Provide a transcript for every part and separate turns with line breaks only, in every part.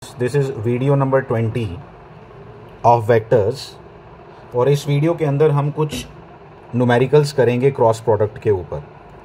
This is video number 20 of vectors और इस video के अंदर हम कुछ न्यूमेरिकल्स करेंगे क्रॉस प्रोडक्ट के ऊपर।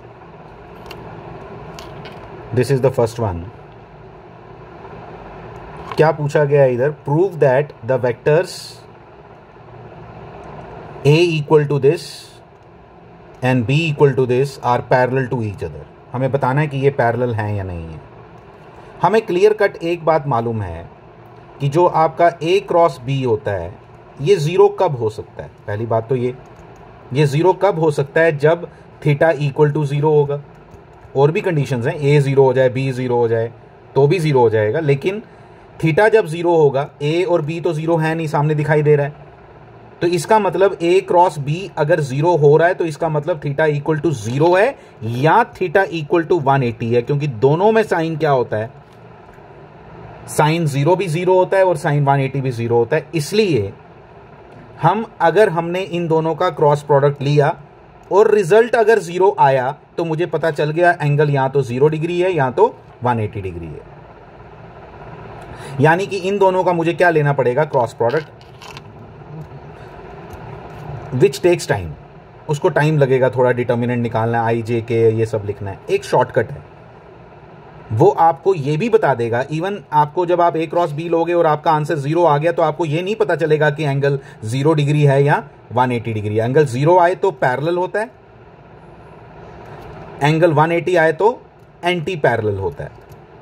This is the first one. क्या पूछा गया इधर? Prove that the vectors a equal to this and b equal to this are parallel to each other. हमें बताना है कि ये पैरेलल हैं या नहीं है। हमें क्लियर कट एक बात मालूम है कि जो आपका a क्रॉस b होता है ये ज़ीरो कब हो सकता है। पहली बात तो ये ज़ीरो कब हो सकता है? जब थीटा इक्वल टू ज़ीरो होगा। और भी कंडीशंस हैं, a ज़ीरो हो जाए, b ज़ीरो हो जाए तो भी ज़ीरो हो जाएगा, लेकिन थीटा जब ज़ीरो होगा, a और b तो ज़ीरो है नहीं, सामने दिखाई दे रहा है, तो इसका मतलब a क्रॉस b अगर ज़ीरो हो रहा है तो इसका मतलब थीटा इक्वल टू ज़ीरो है या थीटा इक्वल टू 180 है, क्योंकि दोनों में साइन क्या होता है? साइन ज़ीरो भी ज़ीरो होता है और साइन 180 भी ज़ीरो होता है। इसलिए अगर हमने इन दोनों का क्रॉस प्रोडक्ट लिया और रिजल्ट अगर ज़ीरो आया तो मुझे पता चल गया एंगल या तो 0 डिग्री है या तो 180 डिग्री है। यानी कि इन दोनों का मुझे क्या लेना पड़ेगा? Cross product, which takes time. उसको टाइम लगेगा, थोड़ा डिटर्मिनेंट निकालना है, i j k ये सब लिखना है। एक शॉर्टकट है, वो आपको ये भी बता देगा। इवन आपको जब आप a क्रॉस b लोगे और आपका आंसर 0 आ गया तो आपको ये नहीं पता चलेगा कि एंगल 0 डिग्री है या 180 डिग्री है। एंगल 0 आए तो पैरेलल होता है, एंगल 180 आए तो एंटी पैरेलल होता है।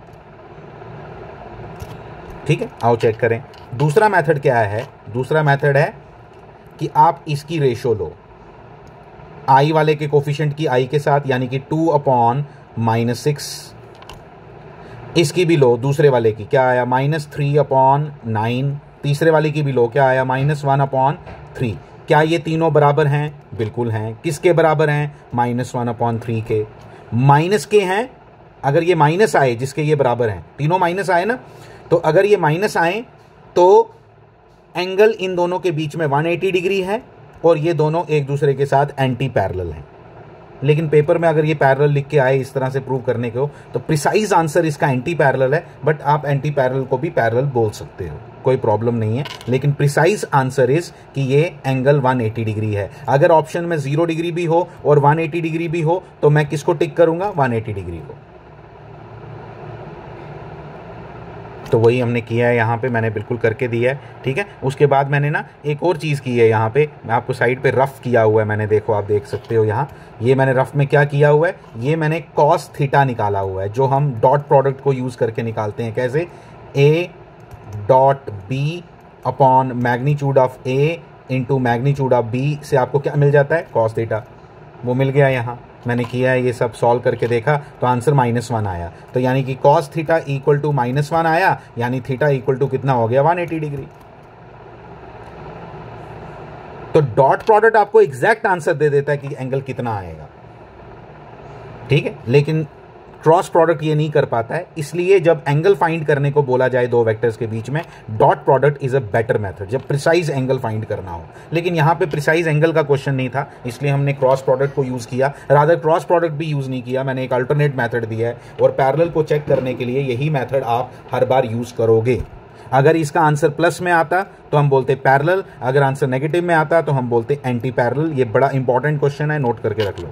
ठीक है, आओ चेक करें। दूसरा मेथड क्या है? दूसरा मेथड है कि आप इसकी रेशो लो, i वाले के कोफिशिएंट की i के साथ, यानी कि 2/-6। इसकी भी लो, दूसरे वाले की क्या आया? -3/9। तीसरे वाले की भी लो, क्या आया? -1/3। क्या ये तीनों बराबर हैं? बिल्कुल हैं। किसके बराबर हैं? -1/3 के। माइनस के हैं। अगर ये माइनस आए, जिसके ये बराबर हैं, तीनों माइनस आए ना, तो अगर ये माइनस आए तो एंगल इन दोनों के बीच में 180 डिग्री है और ये दोनों एक दूसरे के साथ एंटी पैरेलल हैं। लेकिन पेपर में अगर ये पैरेलल लिख के आए इस तरह से प्रूव करने को, तो प्रिसाइज आंसर इसका एंटी पैरेलल है, बट आप एंटी पैरेलल को भी पैरेलल बोल सकते हो, कोई प्रॉब्लम नहीं है। लेकिन प्रिसाइज आंसर इज कि ये एंगल 180 डिग्री है। अगर ऑप्शन में 0 डिग्री भी हो और 180 डिग्री भी हो तो मैं किसको टिक करूंगा? 180 डिग्री को। तो वही हमने किया है यहाँ पे, मैंने बिल्कुल करके दिया है। ठीक है, उसके बाद मैंने ना एक और चीज़ की है यहाँ पे, मैं आपको साइड पे रफ किया हुआ है मैंने, देखो आप देख सकते हो यहाँ, ये मैंने रफ में क्या किया हुआ है, ये मैंने कॉस थीटा निकाला हुआ है, जो हम डॉट प्रोडक्ट को यूज़ करके निकालते हैं। कैसे? a dot b upon magnitude of a into magnitude of b से आपको क्या मिल जाता है? Cos theta. वो मिल गया यहाँ, मैंने किया है, ये सब सॉल्व करके देखा तो आंसर -1 आया। तो यानी कि कॉस थीटा इक्वल टू -1 आया, यानी थीटा इक्वल टू कितना हो गया? 180 डिग्री। तो डॉट प्रोडक्ट आपको एग्जैक्ट आंसर दे देता है कि एंगल कितना आएगा। ठीक है, लेकिन क्रॉस प्रोडक्ट ये नहीं कर पाता है। इसलिए जब एंगल फाइंड करने को बोला जाए दो वेक्टर्स के बीच में, dot product is a better method, जब प्रिसाइज एंगल फाइंड करना हो। लेकिन यहाँ पे प्रिसाइज एंगल का क्वेश्चन नहीं था, इसलिए हमने क्रॉस प्रोडक्ट को यूज़ किया। रादर क्रॉस प्रोडक्ट भी यूज़ नहीं किया, मैंने एक अल्टरनेट मेथड दिया है, और पैरेलल को चेक करने के लिए यही मेथड आप हर बार यूज़ करोगे। अगर इसका आंसर प्लस में आता तो हम बोलते पैरेलल, अगर आंसर नेगेटिव में आता तो हम बोलते एंटी पैरेलल। ये बड़ा इंपॉर्टेंट क्वेश्चन है, नोट करके रख लो।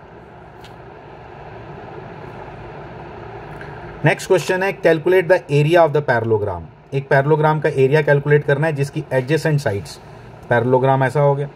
नेक्स्ट क्वेश्चन है, calculate the area of the parallelogram. एक पैरेललोग्राम का एरिया कैलकुलेट करना है जिसकी एडजेसेंट साइड्स, पैरेललोग्राम ऐसा हो गया,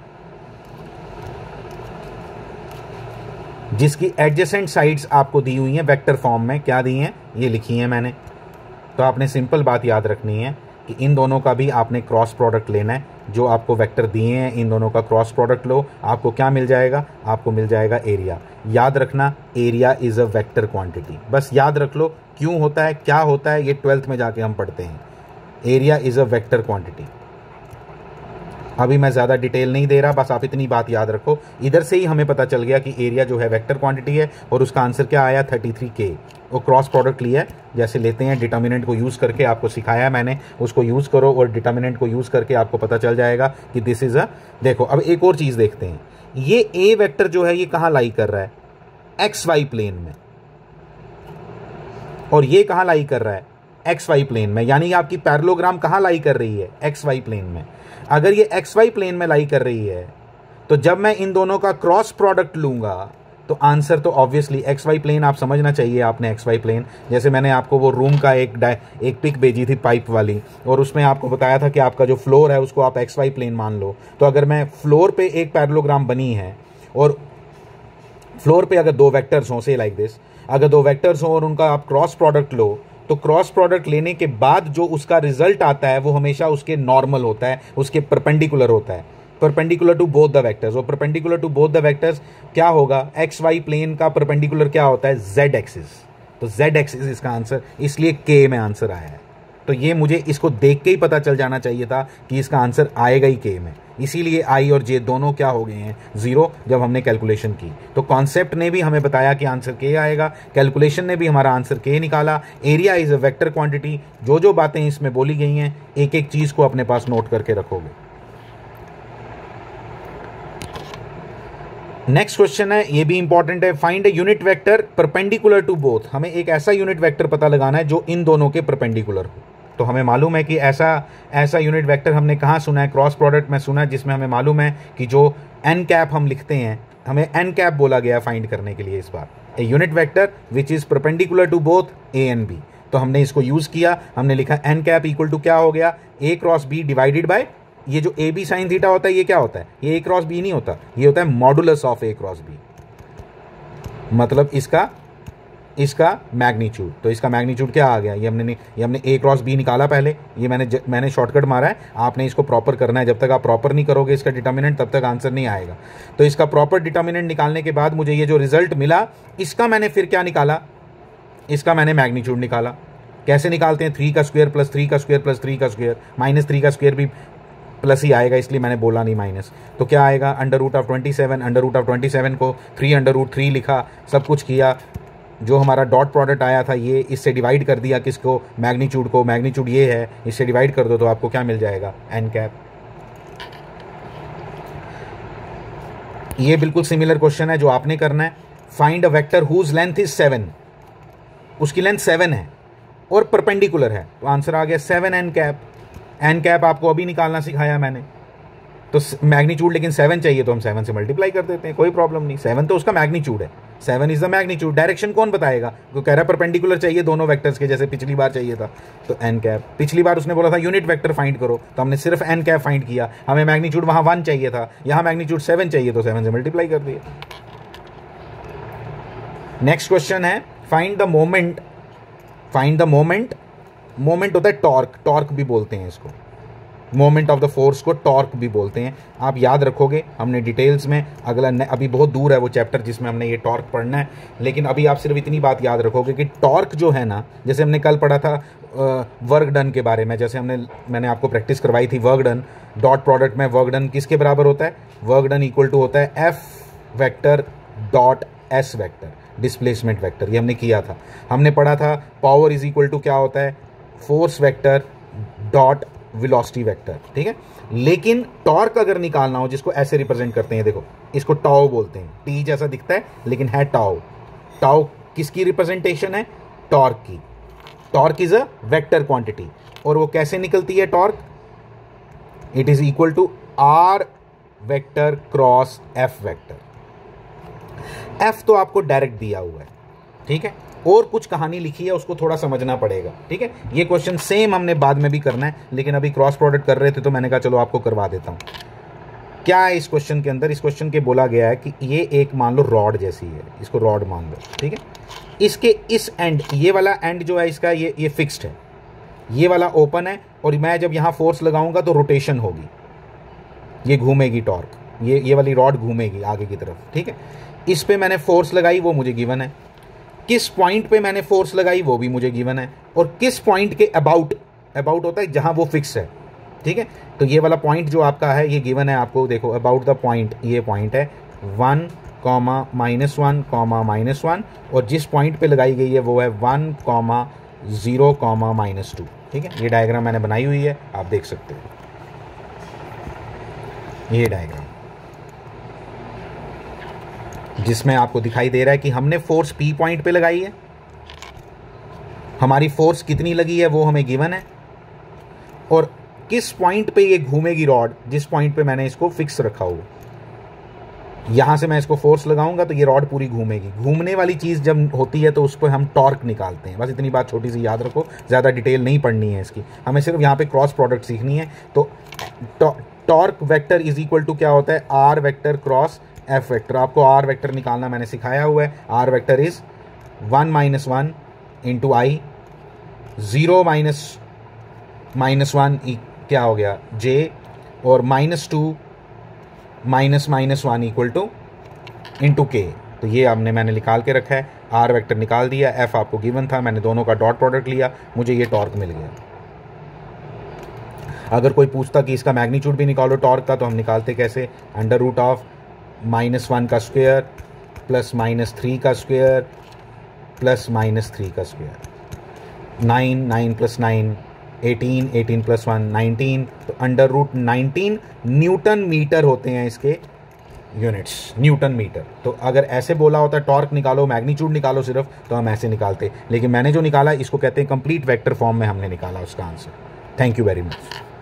जिसकी एडजेसेंट साइड्स आपको दी हुई हैं वेक्टर फॉर्म में। क्या दी हैं? ये लिखी हैं मैंने। तो आपने सिंपल बात याद रखनी है कि इन दोनों का भी आपने क्रॉस प्रोडक्ट लेना है। जो आपको वेक्टर दिए हैं इन दोनों का क्रॉस प्रोडक्ट लो, आपको क्या मिल जाएगा? आपको मिल जाएगा एरिया। याद रखना, area is a vector quantity, बस याद रख लो। क्यों होता है, क्या होता है, ये 12th में जाके हम पढ़ते हैं। Area is a vector quantity. अभी मैं ज़्यादा डिटेल नहीं दे रहा, बस आप इतनी बात याद रखो। इधर से ही हमें पता चल गया कि एरिया जो है वेक्टर क्वांटिटी है, और उसका आंसर क्या आया? 33K। वो क्रॉस प्रोडक्ट लिया है, जैसे लेते हैं डिटर्मिनेंट को यूज़ करके, आपको सिखाया मैंने, उसको यूज़ करो और डिटर्मिनेंट को यूज़ करके आपको पता चल जाएगा कि दिस इज़ अ। देखो अब एक और चीज़ देखते हैं, ये ए वेक्टर जो है ये कहाँ लाई कर रहा है? XY प्लेन में। और ये कहाँ लाई कर रहा है? एक्स वाई प्लेन में, यानी आपकी पैरेललोग्राम कहाँ लाई कर रही है, एक्स वाई प्लेन में। अगर ये एक्स वाई प्लेन में लाई कर रही है तो जब मैं इन दोनों का क्रॉस प्रोडक्ट लूंगा तो आंसर तो ऑब्वियसली एक्स वाई प्लेन, आप समझना चाहिए आपने एक्स वाई प्लेन। जैसे मैंने आपको वो रूम का एक पिक भेजी थी पाइप वाली, और उसमें आपको बताया था कि आपका जो फ्लोर है उसको आप एक्स वाई प्लेन मान लो। तो अगर मैं फ्लोर पे एक पैरेललोग्राम बनी है और फ्लोर पे अगर दो वेक्टर्स हों, से लाइक दिस, अगर दो वेक्टर्स हों और उनका आप क्रॉस प्रोडक्ट लो, तो क्रॉस प्रोडक्ट लेने के बाद जो उसका रिजल्ट आता है वो हमेशा उसके नॉर्मल होता है, उसके परपेंडिकुलर होता है, perpendicular to both the vectors. और perpendicular to both the vectors क्या होगा, एक्स वाई प्लेन का परपेंडिकुलर क्या होता है, जेड एक्सिस। तो जेड एक्सिस इसका आंसर, इसलिए के में आंसर आया है। तो ये मुझे इसको देख के ही पता चल जाना चाहिए था कि इसका आंसर आएगा ही के में, इसीलिए आई और जे दोनों क्या हो गए हैं, जीरो, जब हमने कैलकुलेशन की। तो कॉन्सेप्ट ने भी हमें बताया कि आंसर के आएगा, कैलकुलेशन ने भी हमारा आंसर के निकाला। Area is a vector quantity. जो जो बातें इसमें बोली गई हैं, एक एक चीज को अपने पास नोट करके रखोगे। नेक्स्ट क्वेश्चन है, ये भी इंपॉर्टेंट है। Find a unit vector perpendicular to both. हमें एक ऐसा यूनिट वेक्टर पता लगाना है जो इन दोनों के परपेंडिकुलर हो। तो हमें मालूम है कि ऐसा यूनिट वेक्टर हमने कहाँ सुना है, क्रॉस प्रोडक्ट में सुना है, जिसमें हमें मालूम है कि जो एन कैप हम लिखते हैं, हमें एन कैप बोला गया फाइंड करने के लिए इस बार। A unit vector which is perpendicular to both a and b. तो हमने इसको यूज किया, हमने लिखा एन कैप इक्वल टू क्या हो गया, a cross b divided by ये जो ए बी साइन थीटा होता है, ये क्या होता है, ये ए क्रॉस बी नहीं होता, ये होता है modulus of a cross b, मतलब इसका मैग्नीट्यूड। तो इसका मैग्नीट्यूड क्या आ गया, ये हमने ए क्रॉस बी निकाला पहले, ये मैंने शॉर्टकट मारा है, आपने इसको प्रॉपर करना है। जब तक आप प्रॉपर नहीं करोगे इसका डिटर्मिनेंट, तब तक आंसर नहीं आएगा। तो इसका प्रॉपर डिटर्मिनेंट निकालने के बाद मुझे ये जो रिजल्ट मिला, इसका मैंने फिर क्या निकाला, इसका मैंने मैग्नीट्यूड निकाला। कैसे निकालते हैं, 3 का स्क्वायर प्लस 3 का स्क्वायर प्लस 3 का स्क्वायर, माइनस 3 का स्क्वायर भी प्लस ही आएगा, इसलिए मैंने बोला नहीं माइनस। तो क्या आएगा, अंडर रूट ऑफ 27 को 3 अंडर रूट 3 लिखा, सब कुछ किया। जो हमारा डॉट प्रोडक्ट आया था, ये इससे डिवाइड कर दिया, किसको, मैग्नीट्यूड को। मैग्नीट्यूड ये है, इससे डिवाइड कर दो तो आपको क्या मिल जाएगा, एन कैप। ये बिल्कुल सिमिलर क्वेश्चन है जो आपने करना है। Find a vector whose length is 7, उसकी लेंथ 7 है और परपेंडिकुलर है, तो आंसर आ गया 7 एन कैप। एन कैप आपको अभी निकालना सिखाया मैंने। तो मैग्नीट्यूड लेकिन 7 चाहिए, तो हम 7 से मल्टीप्लाई कर देते हैं, कोई प्रॉब्लम नहीं। 7 तो उसका मैग्नीट्यूड है, 7 इज द मैग्नीट्यूड। डायरेक्शन कौन बताएगा, वो कह रहा परपेंडिकुलर चाहिए दोनों वेक्टर्स के, जैसे पिछली बार चाहिए था। तो एन कैप, पिछली बार उसने बोला था यूनिट वेक्टर फाइंड करो, तो हमने सिर्फ एन कैप फाइंड किया। हमें मैग्नीट्यूड वहां 1 चाहिए था, यहाँ मैग्नीट्यूड 7 चाहिए, तो 7 से मल्टीप्लाई कर दिया। नेक्स्ट क्वेश्चन है, find the moment. Find the moment, moment होता है टॉर्क, टॉर्क भी बोलते हैं इसको, मोमेंट ऑफ द फोर्स को टॉर्क भी बोलते हैं। आप याद रखोगे, हमने डिटेल्स में अभी बहुत दूर है वो चैप्टर जिसमें हमने ये टॉर्क पढ़ना है, लेकिन अभी आप सिर्फ इतनी बात याद रखोगे कि टॉर्क जो है ना, जैसे हमने कल पढ़ा था वर्क डन के बारे में, जैसे मैंने आपको प्रैक्टिस करवाई थी वर्क डन, डॉट प्रोडक्ट में वर्क डन किसके बराबर होता है, वर्क डन इक्वल टू होता है F vector dot S vector, displacement vector. ये हमने किया था। हमने पढ़ा था पावर इज इक्वल टू क्या होता है, force vector dot velocity vector, ठीक है। लेकिन टॉर्क अगर निकालना हो, जिसको ऐसे रिप्रेजेंट करते हैं, देखो इसको टाउ बोलते हैं, टी जैसा दिखता है लेकिन है टाउ। टाउ किसकी रिप्रेजेंटेशन है, टॉर्क की। Torque is a vector quantity, और वो कैसे निकलती है torque, it is equal to r vector cross F vector. F तो आपको डायरेक्ट दिया हुआ है, ठीक है, और कुछ कहानी लिखी है, उसको थोड़ा समझना पड़ेगा, ठीक है। ये क्वेश्चन सेम हमने बाद में भी करना है, लेकिन अभी क्रॉस प्रोडक्ट कर रहे थे तो मैंने कहा चलो आपको करवा देता हूं। क्या है इस क्वेश्चन के अंदर, इस क्वेश्चन के बोला गया है कि ये एक मान लो रॉड जैसी है, इसको रॉड मान लो, ठीक है। इसके इस एंड, ये वाला एंड जो है इसका, ये फिक्स्ड है, ये वाला ओपन है, और मैं जब यहाँ फोर्स लगाऊंगा तो रोटेशन होगी, ये घूमेगी टॉर्क, ये वाली रॉड घूमेगी आगे की तरफ, ठीक है। इस पे मैंने फोर्स लगाई, वो मुझे गिवन है। किस पॉइंट पे मैंने फोर्स लगाई वो भी मुझे गिवन है, और किस पॉइंट के अबाउट होता है जहां वो फिक्स है, ठीक है। तो ये वाला पॉइंट जो आपका है ये गिवन है आपको, देखो अबाउट द पॉइंट, ये पॉइंट है 1, -1, -1, और जिस पॉइंट पे लगाई गई है वो है 1, 0, -2, ठीक है। ये डायग्राम मैंने बनाई हुई है, आप देख सकते हो ये डायग्राम, जिसमें आपको दिखाई दे रहा है कि हमने फोर्स P पॉइंट पे लगाई है, हमारी फोर्स कितनी लगी है वो हमें गिवन है, और किस पॉइंट पे ये घूमेगी रॉड, जिस पॉइंट पे मैंने इसको फिक्स रखा हुआ, यहां से मैं इसको फोर्स लगाऊंगा तो ये रॉड पूरी घूमेगी। घूमने वाली चीज़ जब होती है तो उस पर हम टॉर्क निकालते हैं। बस इतनी बात छोटी सी याद रखो, ज़्यादा डिटेल नहीं पढ़नी है इसकी, हमें सिर्फ यहाँ पे क्रॉस प्रोडक्ट सीखनी है। तो torque vector is equal to क्या होता है, r vector cross F vector. आपको आर वेक्टर निकालना मैंने सिखाया हुआ है। R vector is 1 - 1 into i, 0 -1 क्या हो गया जे, और -2 -1 इक्वल टू इंटू के। तो ये मैंने निकाल के रखा है, आर वेक्टर निकाल दिया, एफ आपको गिवन था, मैंने दोनों का डॉट प्रोडक्ट लिया, मुझे ये टॉर्क मिल गया। अगर कोई पूछता कि इसका मैग्नीट्यूड भी निकालो टॉर्क का, तो हम निकालते कैसे, √(-1 का स्क्वायर प्लस -3 का स्क्वायर प्लस -3 का स्क्वायर, 9 + 9 18, 18 + 1 19, तो √19 न्यूटन मीटर होते हैं इसके यूनिट्स, न्यूटन मीटर। तो अगर ऐसे बोला होता टॉर्क निकालो, मैग्नीट्यूड निकालो सिर्फ, तो हम ऐसे निकालते, लेकिन मैंने जो निकाला इसको कहते हैं कंप्लीट वेक्टर फॉर्म में हमने निकाला उसका answer. Thank you very much.